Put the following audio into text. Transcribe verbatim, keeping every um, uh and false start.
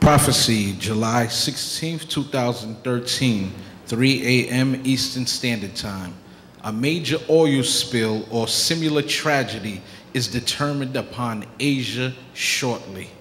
Prophecy, July sixteenth, two thousand thirteen, three A M Eastern Standard Time. A major oil spill or similar tragedy is determined upon Asia shortly.